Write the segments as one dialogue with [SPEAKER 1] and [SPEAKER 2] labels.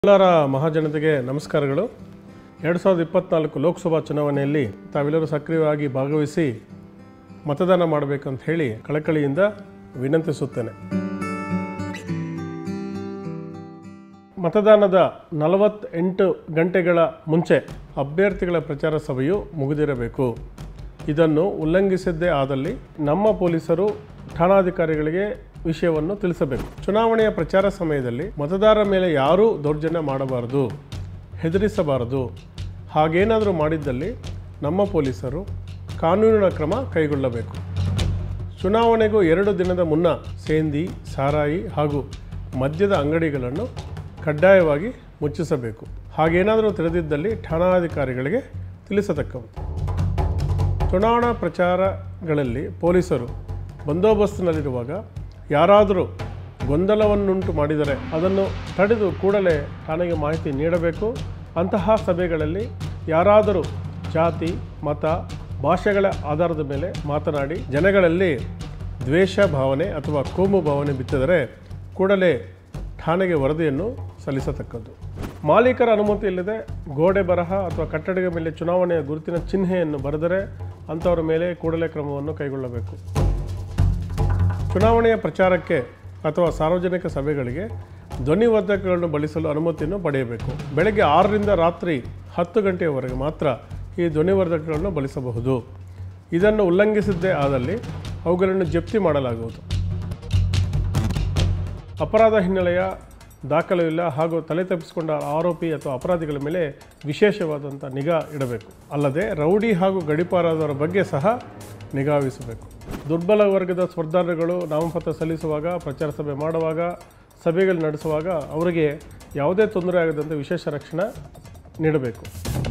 [SPEAKER 1] ಎಲ್ಲರ ಮಹಾಜನತೆಗೆ ನಮಸ್ಕಾರಗಳು. 2024 ಲೋಕಸಭಾ ಚುನಾವಣೆಯಲ್ಲಿ ತಾವೆಲ್ಲರೂ ಸಕ್ರಿಯವಾಗಿ ಭಾಗವಹಿಸಿ ಮತದಾನ ಮಾಡಬೇಕಂತ ಹೇಳಿ ಕಳಕಳಿಯಿಂದ ವಿನಂತಿಸುತ್ತೇನೆ. ಮತದಾನದ 48 ಗಂಟೆಗಳ ಮುಂಚೆ ಅಭ್ಯರ್ಥಿಗಳ ಪ್ರಚಾರ ಸಭೆಯು ಮುಗಿದಿರಬೇಕು. ಇದನ್ನು ಉಲ್ಲಂಘಿಸಿದ್ದೇ ಆದಲ್ಲಿ ನಮ್ಮ ಪೊಲೀಸರು ಠಾಣಾಧಿಕಾರಿಗಳಿಗೆ ವಿಷಯವನ್ನು ತಿಳಿಸಬೇಕು. ಚುನಾವಣೆಯ ಪ್ರಚಾರ ಸಮಯದಲ್ಲಿ ಮತದಾರರ ಮೇಲೆ ಯಾರೂ ದೌರ್ಜನ್ಯ ಮಾಡಬಾರದು, ಹೆದರಿಸಬಾರದು. ಹಾಗೇನಾದರೂ ಮಾಡಿದ್ದಲ್ಲಿ ನಮ್ಮ ಪೊಲೀಸರು ಕಾನೂನಿನ ಕ್ರಮ ಕೈಗೊಳ್ಳಬೇಕು. ಚುನಾವಣೆಗೂ 2 ದಿನದ ಮುನ್ನ ಸೇಂದಿ, ಸಾರಾಯಿ ಹಾಗೂ ಮದ್ಯದ ಅಂಗಡಿಗಳನ್ನು ಕಡ್ಡಾಯವಾಗಿ ಮುಚ್ಚಿಸಬೇಕು. ಹಾಗೇನಾದರೂ ತಿಳಿದಿದ್ದಲ್ಲಿ ಠಾಣಾಧಿಕಾರಿಗಳಿಗೆ ತಿಳಿಸತಕ್ಕವು. ಚುನಾವಣಾ ಪ್ರಚಾರಗಳಲ್ಲಿ ಪೊಲೀಸರು ಬಂದೋಬಸ್ತಿನಲ್ಲಿರುವಾಗ ಯಾರಾದರೂ ಗೊಂದಲವನ್ನುಂಟು ಮಾಡಿದರೆ ಅದನ್ನು ತಡೆದು ಕೂಡಲೇ ಠಾಣೆಗೆ ಮಾಹಿತಿ ನೀಡಬೇಕು. ಅಂತಹ ಸಭೆಗಳಲ್ಲಿ ಯಾರಾದರೂ ಜಾತಿ, ಮತ, ಭಾಷೆಗಳ ಆಧಾರದ ಮೇಲೆ ಮಾತನಾಡಿ ಜನಗಳಲ್ಲಿ ದ್ವೇಷ ಭಾವನೆ ಅಥವಾ ಕೋಮು ಭಾವನೆ ಬಿತ್ತಿದರೆ ಕೂಡಲೇ ಠಾಣೆಗೆ ವರದಿಯನ್ನು ಸಲ್ಲಿಸತಕ್ಕದ್ದು. ಮಾಲೀಕರ ಅನುಮತಿ ಇಲ್ಲದೆ ಗೋಡೆ ಬರಹ ಅಥವಾ ಕಟ್ಟಡದ ಮೇಲೆ ಚುನಾವಣೆಯ ಗುರುತಿನ ಚಿಹ್ನೆಯನ್ನು ಬರೆದರೆ ಅಂಥವರ ಮೇಲೆ ಕೂಡಲೇ ಕ್ರಮವನ್ನು ಕೈಗೊಳ್ಳಬೇಕು. ಚುನಾವಣೆಯ ಪ್ರಚಾರಕ್ಕೆ ಅಥವಾ ಸಾರ್ವಜನಿಕ ಸಭೆಗಳಿಗೆ ಧ್ವನಿವರ್ಧಕಗಳನ್ನು ಬಳಸಲು ಅನುಮತಿಯನ್ನು ಪಡೆಯಬೇಕು. ಬೆಳಗ್ಗೆ 6 ರಿಂದ ರಾತ್ರಿ 10 ಗಂಟೆಯವರೆಗೆ ಮಾತ್ರ ಈ ಧ್ವನಿವರ್ಧಕಗಳನ್ನು ಬಳಸಬಹುದು. ಇದನ್ನು ಉಲ್ಲಂಘಿಸಿದ್ದೇ ಆದಲ್ಲಿ ಅವುಗಳನ್ನು ಜಪ್ತಿ ಮಾಡಲಾಗುವುದು. ಅಪರಾಧ ಹಿನ್ನೆಲೆಯ ದಾಖಲೆಯಿಲ್ಲ ಹಾಗೂ ತಲೆ ತಪ್ಪಿಸಿಕೊಂಡ ಆರೋಪಿ ಅಥವಾ ಅಪರಾಧಿಗಳ ಮೇಲೆ ವಿಶೇಷವಾದಂಥ ನಿಗಾ ಇಡಬೇಕು. ಅಲ್ಲದೆ ರೌಡಿ ಹಾಗೂ ಗಡಿಪಾರಾದವರ ಬಗ್ಗೆ ಸಹ ನಿಗಾವಹಿಸಬೇಕು. ದುರ್ಬಲ ವರ್ಗದ ಸ್ಪರ್ಧಾಳುಗಳು ನಾಮಪತ್ರ ಸಲ್ಲಿಸುವಾಗ, ಪ್ರಚಾರ ಸಭೆ ಮಾಡುವಾಗ, ಸಭೆಗಳು ನಡೆಸುವಾಗ ಅವರಿಗೆ ಯಾವುದೇ ತೊಂದರೆ ಆಗದಂತೆ ವಿಶೇಷ ರಕ್ಷಣೆ ನೀಡಬೇಕು.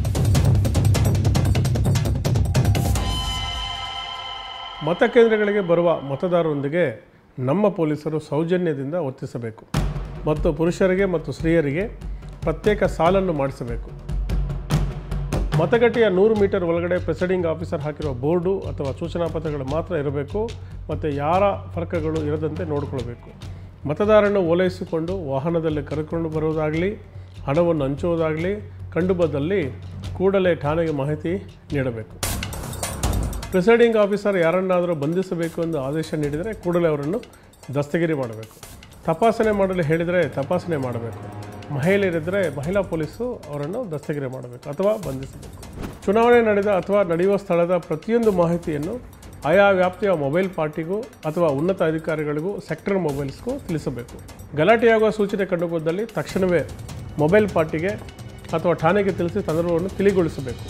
[SPEAKER 1] ಮತಕೇಂದ್ರಗಳಿಗೆ ಬರುವ ಮತದಾರರೊಂದಿಗೆ ನಮ್ಮ ಪೊಲೀಸರು ಸೌಜನ್ಯದಿಂದ ವರ್ತಿಸಬೇಕು ಮತ್ತು ಪುರುಷರಿಗೆ ಮತ್ತು ಸ್ತ್ರೀಯರಿಗೆ ಪ್ರತ್ಯೇಕ ಸಾಲನ್ನು ಮಾಡಿಸಬೇಕು. ಮತಗಟ್ಟೆಯ 100 ಮೀಟರ್ ಒಳಗಡೆ ಪ್ರಿಸೈಡಿಂಗ್ ಆಫೀಸರ್ ಹಾಕಿರುವ ಬೋರ್ಡು ಅಥವಾ ಸೂಚನಾ ಪತ್ರಗಳು ಮಾತ್ರ ಇರಬೇಕು ಮತ್ತು ಯಾರ ಫಲಕಗಳು ಇರದಂತೆ ನೋಡಿಕೊಳ್ಳಬೇಕು. ಮತದಾರರನ್ನು ಓಲೈಸಿಕೊಂಡು ವಾಹನದಲ್ಲಿ ಕರೆದುಕೊಂಡು ಬರುವುದಾಗಲಿ ಹಣವನ್ನು ಹಂಚುವುದಾಗಲಿ ಕಂಡುಬಂದಲ್ಲಿ ಕೂಡಲೇ ಠಾಣೆಗೆ ಮಾಹಿತಿ ನೀಡಬೇಕು. ಪ್ರಿಸೈಡಿಂಗ್ ಆಫೀಸರ್ ಯಾರನ್ನಾದರೂ ಬಂಧಿಸಬೇಕು ಎಂದು ಆದೇಶ ನೀಡಿದರೆ ಕೂಡಲೇ ಅವರನ್ನು ದಸ್ತಗಿರಿ ಮಾಡಬೇಕು. ತಪಾಸಣೆ ಮಾಡಲು ಹೇಳಿದರೆ ತಪಾಸಣೆ ಮಾಡಬೇಕು. ಮಹಿಳೆಯರಿದ್ದರೆ ಮಹಿಳಾ ಪೊಲೀಸು ಅವರನ್ನು ದಸ್ತಗಿರಿ ಮಾಡಬೇಕು ಅಥವಾ ಬಂಧಿಸಬೇಕು. ಚುನಾವಣೆ ನಡೆದ ಅಥವಾ ನಡೆಯುವ ಸ್ಥಳದ ಪ್ರತಿಯೊಂದು ಮಾಹಿತಿಯನ್ನು ಆಯಾ ವ್ಯಾಪ್ತಿಯ ಮೊಬೈಲ್ ಪಾರ್ಟಿಗೂ ಅಥವಾ ಉನ್ನತ ಅಧಿಕಾರಿಗಳಿಗೂ ಸೆಕ್ಟರ್ ಮೊಬೈಲ್ಸ್ಗೂ ತಿಳಿಸಬೇಕು. ಗಲಾಟೆಯಾಗುವ ಸೂಚನೆ ಕಂಡುಬಂದಲ್ಲಿ ತಕ್ಷಣವೇ ಮೊಬೈಲ್ ಪಾರ್ಟಿಗೆ ಅಥವಾ ಠಾಣೆಗೆ ತಿಳಿಸಿ ಸಂದರ್ಭವನ್ನು ತಿಳಿಗೊಳಿಸಬೇಕು.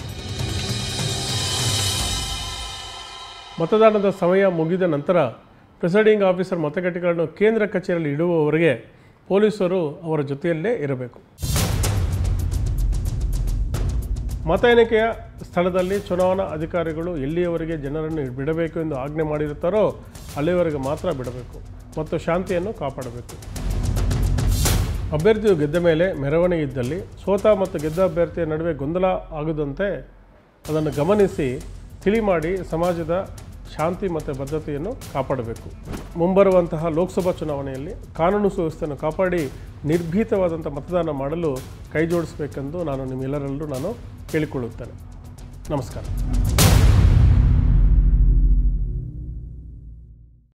[SPEAKER 1] ಮತದಾನದ ಸಮಯ ಮುಗಿದ ನಂತರ ಪ್ರಿಸೈಡಿಂಗ್ ಆಫೀಸರ್ ಮತಗಟ್ಟೆಗಳನ್ನು ಕೇಂದ್ರ ಕಚೇರಿಯಲ್ಲಿ ಇಡುವವರೆಗೆ ಪೊಲೀಸರು ಅವರ ಜೊತೆಯಲ್ಲೇ ಇರಬೇಕು. ಮತ ಎಣಿಕೆಯ ಸ್ಥಳದಲ್ಲಿ ಚುನಾವಣಾ ಅಧಿಕಾರಿಗಳು ಎಲ್ಲಿಯವರೆಗೆ ಜನರನ್ನು ಬಿಡಬೇಕು ಎಂದು ಆಜ್ಞೆ ಮಾಡಿರುತ್ತಾರೋ ಅಲ್ಲಿಯವರೆಗೆ ಮಾತ್ರ ಬಿಡಬೇಕು ಮತ್ತು ಶಾಂತಿಯನ್ನು ಕಾಪಾಡಬೇಕು. ಅಭ್ಯರ್ಥಿಯು ಗೆದ್ದ ಮೇಲೆ ಮೆರವಣಿಗೆ ಇದ್ದಲ್ಲಿ ಸೋತ ಮತ್ತು ಗೆದ್ದ ಅಭ್ಯರ್ಥಿಯ ನಡುವೆ ಗೊಂದಲ ಆಗದಂತೆ ಅದನ್ನು ಗಮನಿಸಿ ತಿಳಿ ಮಾಡಿ ಸಮಾಜದ ಶಾಂತಿ ಮತ್ತು ಭದ್ರತೆಯನ್ನು ಕಾಪಾಡಬೇಕು. ಮುಂಬರುವಂತಹ ಲೋಕಸಭಾ ಚುನಾವಣೆಯಲ್ಲಿ ಕಾನೂನು ಸುವ್ಯವಸ್ಥೆಯನ್ನು ಕಾಪಾಡಿ ನಿರ್ಭೀತವಾದಂಥ ಮತದಾನ ಮಾಡಲು ಕೈ ಜೋಡಿಸಬೇಕೆಂದು ನಾನು ನಿಮ್ಮೆಲ್ಲರಲ್ಲೂ ಕೇಳಿಕೊಳ್ಳುತ್ತೇನೆ. ನಮಸ್ಕಾರ.